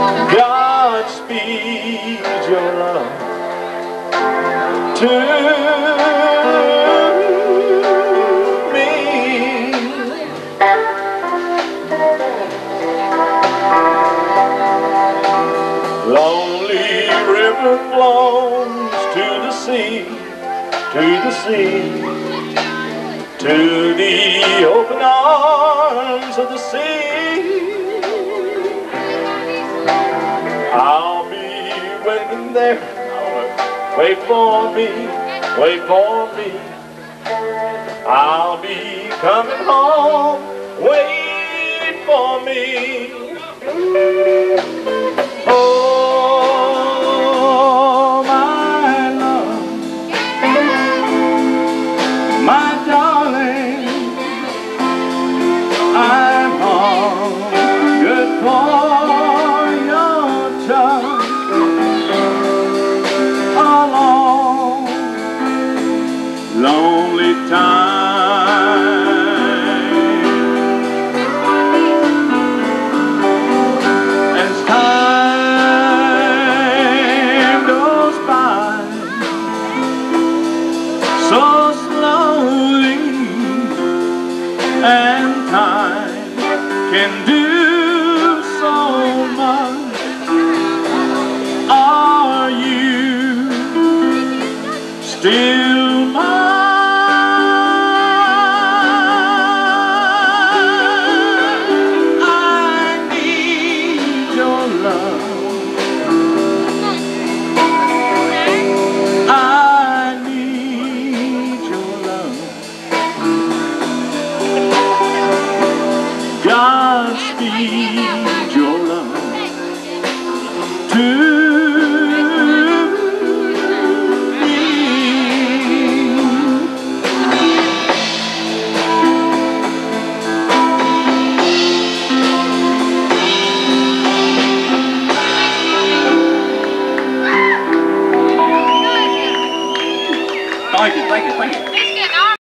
Godspeed your love to me. Lonely river flows to the sea, to the sea, to the open arms of the sea. I'll be waiting there. Wait for me, wait for me. I'll be coming home. Wait for me. Oh, my love, my darling, I'm good for your touch. A long, lonely time. As time goes by so slowly, and time can do so much. Are you still mine? I need your love. I need your love. Godspeed your love to Thank you.